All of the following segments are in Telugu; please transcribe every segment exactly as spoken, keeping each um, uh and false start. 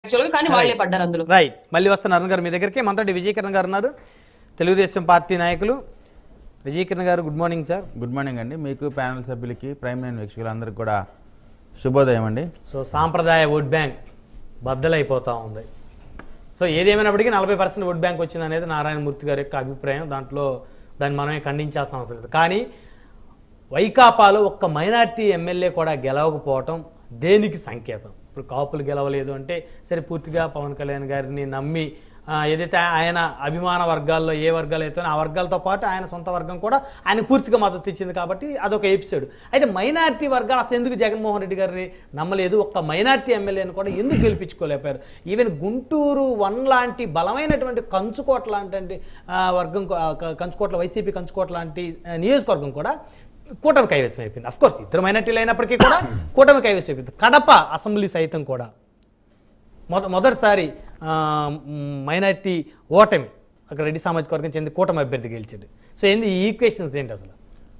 యాక్చువల్‌గా కానీ వాళ్ళే పడ్డారు అందులో. రైట్. మళ్ళీ వస్తున్నారు అరుణ్ గారు మీ దగ్గరికి. మనతోటి విజయకిరణ్ గారు ఉన్నారు, తెలుగుదేశం పార్టీ నాయకులు. విజయకిరణ్ గారు good morning sir. Good morning అండి. మీకు ప్యానల్ సభ్యులకి, ప్రైమ్ లైన్ వీక్షకులందరికీ కూడా శుభోదయం అండి. సో సాంప్రదాయ ఓట్ బ్యాంక్ బద్దలైపోతూ ఉంది. సో ఏదేమైనప్పటికీ నలభై పర్సెంట్ ఓట్ బ్యాంక్ వచ్చింది అనేది నారాయణమూర్తి గారి యొక్క అభిప్రాయం. దాంట్లో దాన్ని మనమే ఖండించాల్సిన అవసరం లేదు. కానీ వైకాపాలో ఒక్క మైనార్టీ ఎమ్మెల్యే కూడా గెలవకపోవటం దేనికి సంకేతం? ఇప్పుడు కాపులు గెలవలేదు అంటే సరే, పూర్తిగా పవన్ కళ్యాణ్ గారిని నమ్మి ఏదైతే ఆయన అభిమాన వర్గాల్లో ఏ వర్గాలు అయితే ఆ వర్గాలతో పాటు ఆయన సొంత వర్గం కూడా ఆయన పూర్తిగా మద్దతు ఇచ్చింది కాబట్టి అదొక ఎపిసోడ్. అయితే మైనార్టీ వర్గాలు అసలు ఎందుకు జగన్మోహన్ రెడ్డి గారిని నమ్మలేదు? ఒక్క మైనార్టీ ఎమ్మెల్యేని కూడా ఎందుకు గెలిపించుకోలేపారు? ఈవెన్ గుంటూరు వన్ లాంటి బలమైనటువంటి కంచుకోట లాంటి వర్గం, కంచుకోట్ల వైసీపీ కంచుకోట లాంటి నియోజకవర్గం కూడా కూటమి కైవసం అయిపోయింది. అఫ్కోర్స్ ఇద్దరు మైనార్టీలు అయినప్పటికీ కూడా కూటమి కైవసం అయిపోయింది. కడప అసెంబ్లీ సైతం కూడా మొద మొదటిసారి మైనార్టీ ఓటమి అక్కడ రెడ్డి సామాజిక వర్గం చెంది కూటమి అభ్యర్థి గెలిచాడు. సో ఏంది ఈ ఈక్వేషన్స్ ఏంటి అసలు?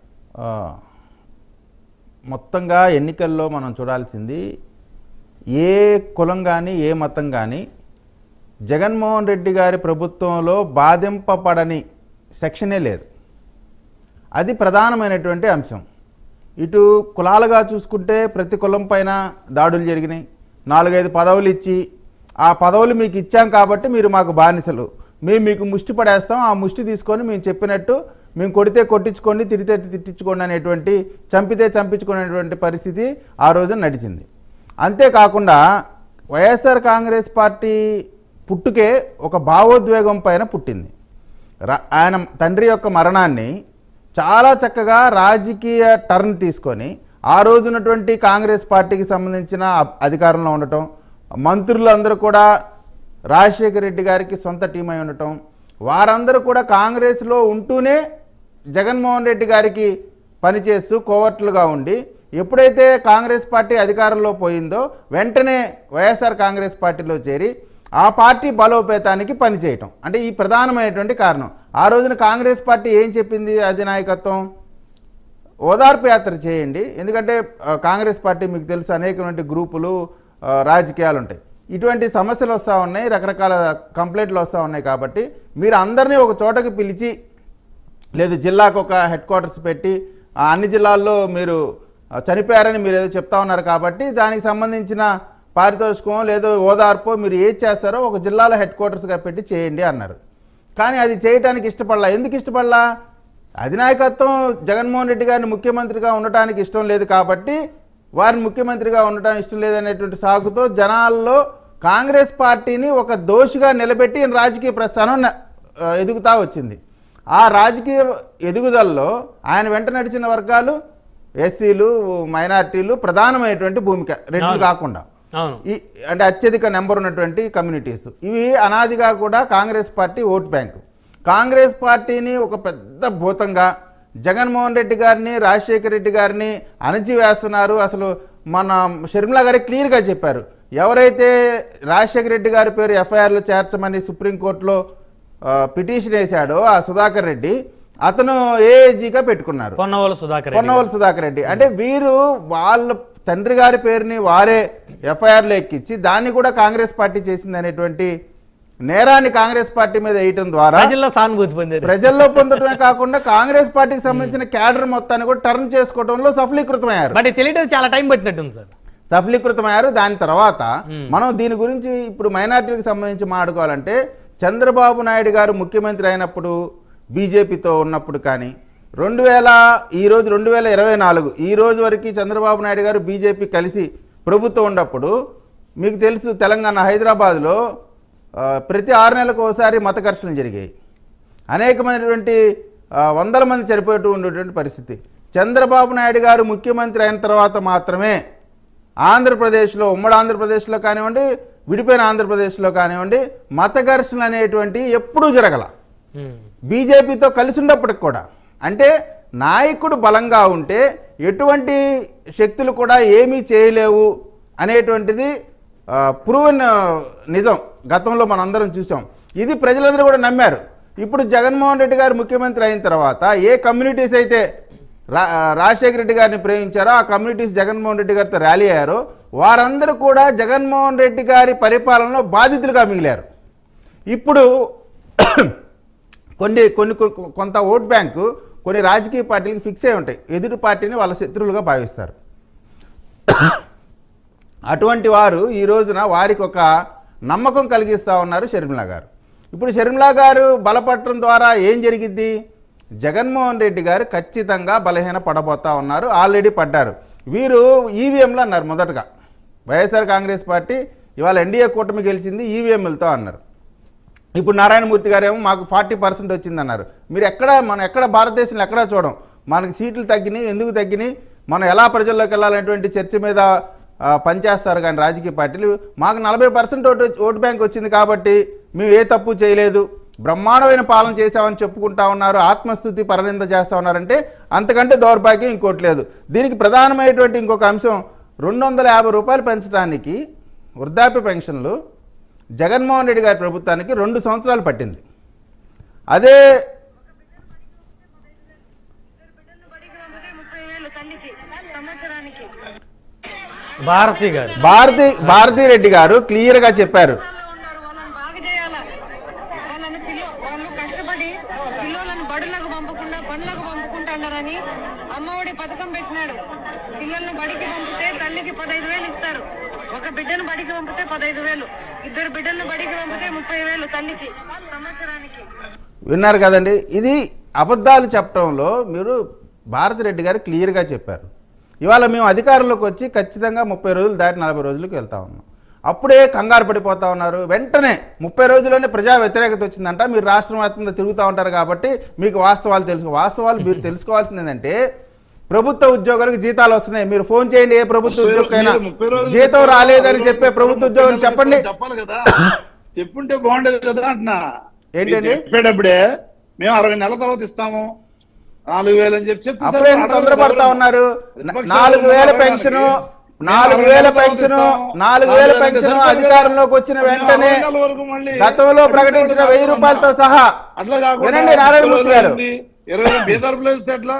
మొత్తంగా ఎన్నికల్లో మనం చూడాల్సింది, ఏ కులం కానీ ఏ మతం కానీ జగన్మోహన్ రెడ్డి గారి ప్రభుత్వంలో బాధింపబడని సెక్షనే లేదు. అది ప్రధానమైనటువంటి అంశం. ఇటు కులాలుగా చూసుకుంటే ప్రతి కులం పైన దాడులు జరిగినాయి. నాలుగైదు పదవులు ఇచ్చి ఆ పదవులు మీకు ఇచ్చాం కాబట్టి మీరు మాకు బానిసలు, మేము మీకు ముష్టి పడేస్తాం, ఆ ముష్టి తీసుకొని మేము చెప్పినట్టు మేము కొడితే కొట్టించుకోండి, తిరితే తిట్టించుకోండి అనేటువంటి, చంపితే చంపించుకునేటువంటి పరిస్థితి ఆ రోజున నడిచింది. అంతేకాకుండా వైఎస్ఆర్ కాంగ్రెస్ పార్టీ పుట్టుకే ఒక భావోద్వేగం పైన పుట్టింది. ఆయన తండ్రి యొక్క మరణాన్ని చాలా చక్కగా రాజకీయ టర్న్ తీసుకొని ఆ రోజునటువంటి కాంగ్రెస్ పార్టీకి సంబంధించిన అధికారంలో ఉండటం, మంత్రులందరూ కూడా రాజశేఖర రెడ్డి గారికి సొంత టీం అయి ఉండటం, వారందరూ కూడా కాంగ్రెస్లో ఉంటూనే జగన్మోహన్ రెడ్డి గారికి పనిచేస్తూ కోవర్ట్లుగా ఉండి, ఎప్పుడైతే కాంగ్రెస్ పార్టీ అధికారంలో పోయిందో వెంటనే వైఎస్ఆర్ కాంగ్రెస్ పార్టీలో చేరి ఆ పార్టీ బలోపేతానికి పనిచేయటం, అంటే ఈ ప్రధానమైనటువంటి కారణం. ఆ రోజున కాంగ్రెస్ పార్టీ ఏం చెప్పింది అధినాయకత్వం? ఓదార్పు యాత్ర చేయండి, ఎందుకంటే కాంగ్రెస్ పార్టీ మీకు తెలుసు అనేకటువంటి గ్రూపులు, రాజకీయాలు ఉంటాయి, ఇటువంటి సమస్యలు వస్తూ ఉన్నాయి, రకరకాల కంప్లైంట్లు వస్తూ ఉన్నాయి. కాబట్టి మీరు అందరినీ ఒక చోటకి పిలిచి, లేదు జిల్లాకు ఒక హెడ్ క్వార్టర్స్ పెట్టి అన్ని జిల్లాల్లో మీరు చనిపోయారని మీరు ఏదో చెప్తా ఉన్నారు కాబట్టి దానికి సంబంధించిన పారితోషికం లేదో ఓదార్పో మీరు ఏది చేస్తారో ఒక జిల్లాలో హెడ్ క్వార్టర్స్గా పెట్టి చేయండి అన్నారు. కానీ అది చేయడానికి ఇష్టపడలా. ఎందుకు ఇష్టపడలా? అధినాయకత్వం జగన్మోహన్ రెడ్డి గారిని ముఖ్యమంత్రిగా ఉండటానికి ఇష్టం లేదు కాబట్టి, వారిని ముఖ్యమంత్రిగా ఉండటానికి ఇష్టం లేదనేటువంటి సాగుతో జనాల్లో కాంగ్రెస్ పార్టీని ఒక దోషిగా నిలబెట్టి రాజకీయ ప్రస్థానం ఎదుగుతూ వచ్చింది. ఆ రాజకీయ ఎదుగుదలలో ఆయన వెంట నడిచిన వర్గాలు ఎస్సీలు, మైనార్టీలు ప్రధానమైనటువంటి భూమిక, రెడ్లు కాకుండా ఈ అంటే అత్యధిక నెంబర్ ఉన్నటువంటి కమ్యూనిటీస్. ఇవి అనాదిగా కూడా Congress party vote bank. Congress పార్టీని ఒక పెద్ద భూతంగా జగన్మోహన్ రెడ్డి గారిని, రాజశేఖర రెడ్డి గారిని అణచివేస్తున్నారు. అసలు మన షర్మిలా గారి క్లియర్గా చెప్పారు, ఎవరైతే రాజశేఖర రెడ్డి గారి పేరు ఎఫ్ఐఆర్లో చేర్చమని సుప్రీంకోర్టులో పిటిషన్ వేశాడో ఆ సుధాకర్ రెడ్డి, అతను ఏఏజీగా పెట్టుకున్నారు, పొన్నవోలు సుధాకర్ పొన్నవోలు సుధాకర్ రెడ్డి. అంటే వీరు వాళ్ళ తండ్రి గారి పేరుని వారే ఎఫ్ఐఆర్లో ఎక్కించి దాన్ని కూడా కాంగ్రెస్ పార్టీ చేసింది అనేటువంటి నేరాన్ని కాంగ్రెస్ పార్టీ మీద వేయటం ద్వారా ప్రజల్లో సానుభూతి పొందారు. ప్రజల్లో పొందడమే కాకుండా కాంగ్రెస్ పార్టీకి సంబంధించిన క్యాడర్ మొత్తాన్ని కూడా టర్న్ చేసుకోవడంలో సఫలీకృతమయ్యారు. బట్ తెలియదు చాలా టైం పట్టినట్టుంది సార్. సఫలీకృతమయ్యారు. దాని తర్వాత మనం దీని గురించి ఇప్పుడు మైనార్టీలకు సంబంధించి మాట్లాడుకోవాలంటే, చంద్రబాబు నాయుడు గారు ముఖ్యమంత్రి అయినప్పుడు బీజేపీతో ఉన్నప్పుడు కానీ, రెండు వేల ఈరోజు రెండు వేల ఇరవై నాలుగు ఈ రోజు వరకు చంద్రబాబు నాయుడు గారు బీజేపీ కలిసి ప్రభుత్వం ఉన్నప్పుడు మీకు తెలుసు, తెలంగాణ హైదరాబాద్లో ప్రతి ఆరు నెలలకు ఒకసారి మత ఘర్షణలు జరిగాయి. అనేకమైనటువంటి వందల మంది చనిపోతూ ఉండేటువంటి పరిస్థితి. చంద్రబాబు నాయుడు గారు ముఖ్యమంత్రి అయిన తర్వాత మాత్రమే ఆంధ్రప్రదేశ్లో, ఉమ్మడి ఆంధ్రప్రదేశ్లో కానివ్వండి, విడిపోయిన ఆంధ్రప్రదేశ్లో కానివ్వండి, మత ఘర్షణలు అనేటువంటి ఎప్పుడూ జరగల. బీజేపీతో కలిసి ఉన్నప్పటికి కూడా, అంటే నాయకుడు బలంగా ఉంటే ఎటువంటి శక్తులు కూడా ఏమీ చేయలేవు అనేటువంటిది ప్రూవెన్ నిజం. గతంలో మనందరం చూసాం. ఇది ప్రజలందరూ కూడా నమ్మారు. ఇప్పుడు జగన్మోహన్ రెడ్డి గారు ముఖ్యమంత్రి అయిన తర్వాత ఏ కమ్యూనిటీస్ అయితే రా రాజశేఖర రెడ్డి గారిని ప్రేమించారో, ఆ కమ్యూనిటీస్ జగన్మోహన్ రెడ్డి గారితో ర్యాలీ అయ్యారో వారందరూ కూడా జగన్మోహన్ రెడ్డి గారి పరిపాలనలో బాధితులుగా మిగిలారు. ఇప్పుడు కొన్ని కొన్ని కొంత ఓట్ బ్యాంకు కొన్ని రాజకీయ పార్టీలకు ఫిక్స్ అయి ఉంటాయి, ఎదుటి పార్టీని వాళ్ళ శత్రువులుగా భావిస్తారు. అటువంటి వారు ఈ రోజున వారికి ఒక నమ్మకం కలిగిస్తూ ఉన్నారు షర్మిల గారు. ఇప్పుడు షర్మిల గారు బలపడటం ద్వారా ఏం జరిగిద్ది? జగన్మోహన్ రెడ్డి గారు ఖచ్చితంగా బలహీన పడబోతా ఉన్నారు, ఆల్రెడీ పడ్డారు. వీరు ఈవీఎంలు అన్నారు మొదటగా, వైఎస్ఆర్ కాంగ్రెస్ పార్టీ ఇవాళ ఎన్డీఏ కూటమి గెలిచింది ఈవీఎంలతో అన్నారు. ఇప్పుడు నారాయణమూర్తి గారు ఏమో మాకు ఫార్టీ పర్సెంట్ వచ్చిందన్నారు. మీరు ఎక్కడ మనం ఎక్కడ భారతదేశంలో ఎక్కడా చూడం మనకి సీట్లు తగ్గినాయి, ఎందుకు తగ్గినాయి, మనం ఎలా ప్రజల్లోకి వెళ్ళాలనేటువంటి చర్చ మీద పనిచేస్తారు. కానీ రాజకీయ పార్టీలు మాకు నలభై పర్సెంట్ ఓటు ఓటు బ్యాంక్ వచ్చింది కాబట్టి మేము ఏ తప్పు చేయలేదు, బ్రహ్మాండమైన పాలన చేశామని చెప్పుకుంటా ఉన్నారు, ఆత్మస్థుతి పరనింద చేస్తూ ఉన్నారంటే అంతకంటే దౌర్భాగ్యం ఇంకోటి లేదు. దీనికి ప్రధానమైనటువంటి ఇంకొక అంశం, రెండు వందల యాభై రూపాయలు పెంచడానికి వృద్ధాప్య పెన్షన్లు జగన్మోహన్ రెడ్డి గారి ప్రభుత్వానికి రెండు సంవత్సరాలు పట్టింది. అదే భారతి గారు భారతి భారతీ రెడ్డి గారు క్లియర్గా చెప్పారు. అమ్మఒడి పథకం పెట్టినాడు, పిల్లలను బడికి పంపితే తల్లికి పదహైదు వేలు ఇస్తారు. ఒక బిడ్డను బడికి పంపితే పదహైదు వేలు, ఇద్దరు బిడ్డలను బడికి పంపితే ముప్పై వేలు తల్లికి సంవత్సరానికి. విన్నారు కదండి, ఇది అబద్ధాలు చెప్పడంలో మీరు భారతి రెడ్డి గారు క్లియర్గా చెప్పారు. ఇవాళ మేము అధికారంలోకి వచ్చి ఖచ్చితంగా ముప్పై రోజులు దాటి నలభై రోజులకు వెళ్తా ఉన్నాం, అప్పుడే కంగారు పడిపోతా ఉన్నారు. వెంటనే ముప్పై రోజుల్లోనే ప్రజా వ్యతిరేకత వచ్చిందంట. మీరు రాష్ట్రం వ్యాప్తంగా తిరుగుతూ ఉంటారు కాబట్టి మీకు వాస్తవాలు తెలుసు. వాస్తవాలు మీరు తెలుసుకోవాల్సింది ఏంటంటే, ప్రభుత్వ ఉద్యోగులకు జీతాలు వస్తున్నాయి, మీరు ఫోన్ చేయండి ఏ ప్రభుత్వ ఉద్యోగైనా, జీతం రాలేదని చెప్పే ప్రభుత్వ ఉద్యోగం చెప్పండి. చెప్పాలి కదా, చెప్పుంటే బాగుండేది కదా అంటున్నా. ఏంటండి చెప్పేటప్పుడే మేము అరవై నెలల తర్వాత ఇస్తాము నాలుగు వేలు అని చెప్పి చెప్పి అప్పుడే తొందరపడతా ఉన్నారు. నాలుగు వేల పెన్షన్ నాలుగు వేల పెన్షన్ నాలుగు వేల పెన్షన్ అధికారంలోకి వచ్చిన వెంటనే గతంలో ప్రకటించిన వెయ్యి రూపాయలతో సహా. అట్లా వినండి నారాయణమూర్తి గారు, ఇరవై బీదర్పులు వేస్తే ఎట్లా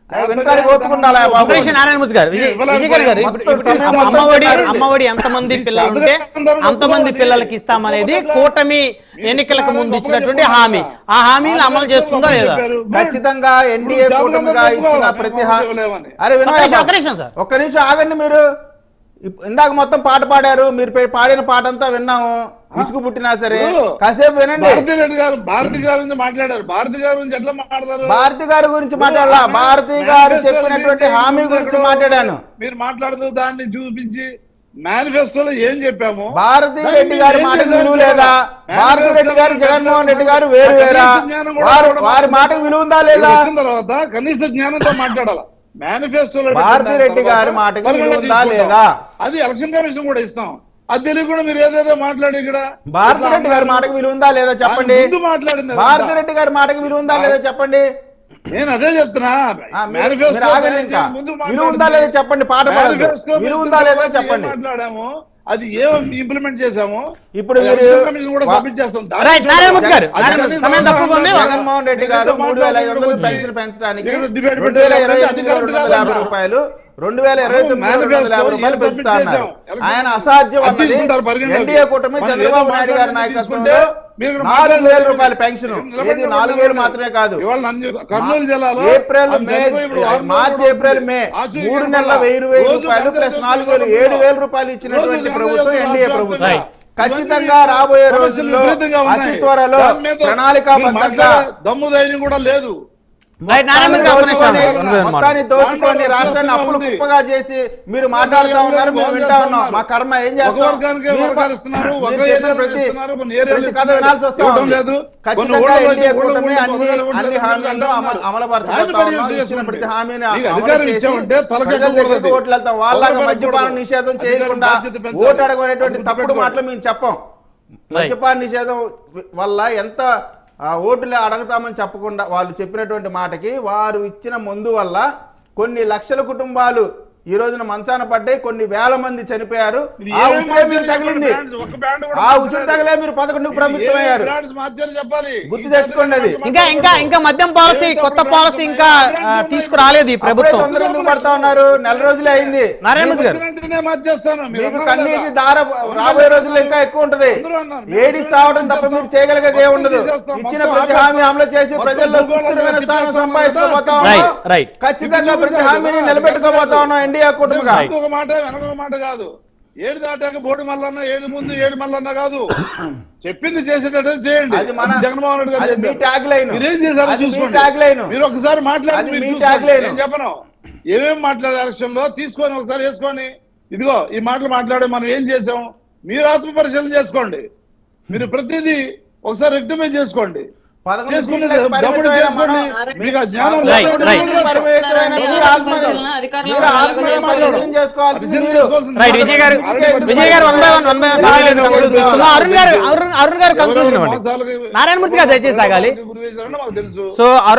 నారాయణమూర్తి గారు, విజయ్ గారు, అమ్మఒడి అమ్మఒడి ఎంతమంది పిల్లలు ఉంటే అంతమంది పిల్లలకి ఇస్తామనేది కూటమి ఎన్నికలకు ముందు ఇచ్చినటువంటి హామీ. ఆ హామీలు అమలు చేస్తుందా లేదా? ఖచ్చితంగా ఎన్డీఏ కూటమిగా ఇచ్చిన ప్రతి హామీ. అరే వినయ్ ఒక్క నిమిషం ఆగండి. మీరు ఇందాక మొత్తం పాట పాడారు, మీరు పాడిన పాట అంతా విన్నాము, విసుగు పుట్టినా సరే కాసేపు వినండి. భారతి రెడ్డి గారు భారతి గారి గురించి మాట్లాడారు, భారతి గారి గురించి ఎట్లా మాట్లాడతారు? భారతి గారి గురించి మాట్లాడాలా? భారతి గారు చెప్పినటువంటి హామీ గురించి మాట్లాడాను. మీరు మాట్లాడుతూ దాన్ని చూపించి మేనిఫెస్టోలో ఏం చెప్పాము? భారతి రెడ్డి గారి మాటకు విలువ లేదా? భారతి రెడ్డి గారు జగన్మోహన్ రెడ్డి గారు వేరు వేరా? వారి మాటకు విలువ ఉందా లేదా? వచ్చిన తర్వాత కనీస జ్ఞానంతో మాట్లాడాలా? మేనిఫెస్టోలో భారతి రెడ్డి గారి మాటకు విలువ ఉందా లేదా? అది ఎలక్షన్ కమిషన్ కూడా ఇస్తాం. అది తెలియకుండా మీరు ఏదేదో మాట్లాడి ఇక్కడ భారతి రెడ్డి గారి మాటకు విలువ ఉందా లేదా చెప్పండి. మాట్లాడింది భారతి రెడ్డి గారి మాటకు విలువ ఉందా లేదా చెప్పండి. నేను అదే చెప్తున్నా, విలువ ఉందా లేదా చెప్పండి. పాట విలువ ఉందా లేదా చెప్పండి. మాట్లాడాము, అది ఏం ఇంప్లిమెంట్ చేసాము, ఇప్పుడు సబ్మిట్ చేస్తాం. జగన్మోహన్ రెడ్డి గారు మూడు వేల ఐదు వందలు పెన్షన్ పెంచడానికి రెండు వేల ఇరవై ఎనిమిది రెండు వందల యాభై రూపాయలు రెండు వేల ఇరవై తొమ్మిది రెండు వందల యాభై రూపాయలు పెంచుతా అన్నారు. ఆయన అసాధ్యం అన్నది ఎన్డీఏ కూటమి చంద్రబాబు నాయుడు గారి నాయకత్వంలో నాలుగు వేల రూపాయల పెన్షన్. ఏది నాలుగు వేలు మాత్రమే కాదు, కర్నూలు జిల్లాలో ఏప్రిల్ మే మార్చి ఏప్రిల్ మే మూడు నెలల వెయ్యి వెయ్యి రూపాయలు ప్లస్ నాలుగు వేలు ఏడు వేల రూపాయలు ఇచ్చినటువంటి ప్రభుత్వం ఎన్డీఏ ప్రభుత్వం. ఖచ్చితంగా రాబోయే రోజుల్లో అతి త్వరలో ప్రణాళికాబద్ధంగా దమ్ము ధైర్యం కూడా లేదు. మొత్తాన్ని దోచుకొని రాష్ట్రాన్ని అప్పులు కుప్పగా చేసి మీరు మాట్లాడుతూ ఉన్నారు, మేము వింటా ఉన్నాం. మా కర్మ ఏం చేస్తాం? ప్రతి కథ వినాల్సి వస్తాం. ఖచ్చితంగా ఎన్డీఏ కూటమి అన్ని అన్ని హామీలను అమలుపరచబోతా ఉన్నాం. ఇచ్చిన ప్రతి హామీని ప్రజల దగ్గరికి ఓట్లు వెళ్తాం. వాళ్ళగా మద్యపాన నిషేధం చేయకుండా ఓటు అడగనేటువంటి తప్పుడు మాటలు మేము చెప్పం. మద్యపాన నిషేధం వల్ల ఎంత ఆ ఓటులే అడగతామని చెప్పకుండా వాళ్ళు చెప్పినటువంటి మాటకి వారు ఇచ్చిన మందు వల్ల కొన్ని లక్షల కుటుంబాలు ఈ రోజున మంచాన పడ్డాయి, కొన్ని వేల మంది చనిపోయారు. ఇది ఆ ఏమేం ఉసిరే మీరు మార్చారు తగిలింది, చెప్పండి, ఒక్క బ్రాండ్ కూడా ఆ మార్చలేదు. ఉసిరి తగలే మీరు పదకొండుకు ఇది ప్రభుత్వం ఏమేం అయ్యారు. బ్రాండ్స్ మార్చారు చెప్పాలి. గుర్తు తెచ్చుకోండి అది. ఇంకా ఇంకా ఇంకా మద్యం పాలసీ, కొత్త పాలసీ ఇంకా ఆ, తీసుకురాలేదు ఈ అప్పుడే ప్రభుత్వం. తొందర ఎందుకు పడతా ఉన్నారు? నెల రోజులే అయింది. నారాయణ మూర్తి గారు, వచ్చినట్టుగానే మార్చేస్తాను. మీరు మీకు అన్నారు కన్నీటి కదా. దార రాబోయే రోజుల్లో ఇంకా ఎక్కువ ఉంటది. అందరూ అన్నారు. ఏడి సావడం తప్ప మీరు చేయగలిగేది ఏ ఉండదు. ఇచ్చిన ప్రతి హామీ అమలు చేసి ప్రజల్లో సుస్థిరమైన స్థానం సంపాదించుకోబోతా రైట్ ఉన్నాం. రైట్ ఖచ్చితంగా ప్రతి హామీని నిలబెట్టుకోబోతా ఉన్నాం ఎన్డీఏ కూటమిగా. ఒక మాట వెనక మాట కాదు. ఏడు దాటాక బోర్డు మల్లన్న, ఏడు ముందు ఏడు మల్లన్న కాదు. చెప్పింది చేసేటట్టు చేయండి. అది మన- జగన్మోహన్ రెడ్డి గారు అది మీ చేశారు. Tag line. మీరేం చేశారో అది మీ చూసుకోండి. Tag line. మీరు ఒకసారి అది మాట్లాడి మీ మీరు ట్యాగ్ చూసుకోండి. లైన్. నేను చెప్పను ఏమేమి మాట్లాడే ఎలక్షన్ లో తీసుకొని ఒకసారి వేసుకొని ఇదిగో ఈ మాటలు మాట్లాడే మనం ఏం చేసాం మీరు ఆత్మ పరిశీలన చేసుకోండి. మీరు ప్రతిదీ ఒకసారి రెక్టిఫై చేసుకోండి. పదకొండు చేసుకుని సీట్లకు దమ్ముడు పరిమితమైన చేసుకోండి. మనం- మీకు ఆ జ్ఞానం రైట్, లేకపోతే రైట్. మీరు పరిమితమైన మీరు ఆత్మ- పరిశీలన అధికారంలో మీరు ఉన్న ఆత్మ వాళ్ళకు పరిశీలన చేసుకోవాల్సింది పరిశీలన మీరు. చేసుకోవాల్సింది రైట్ విజయ్ గారు, విజయ్ గారు one by one one by one తీసుకుందాం. అరుణ్ గారు, అరుణ్ అరుణ్ గారు కంక్లూజన్ ఇవ్వండి. నారాయణ మూర్తి గారు దయచేసి సాగాలి. గురి వేశారని మాకు తెలుసు. సో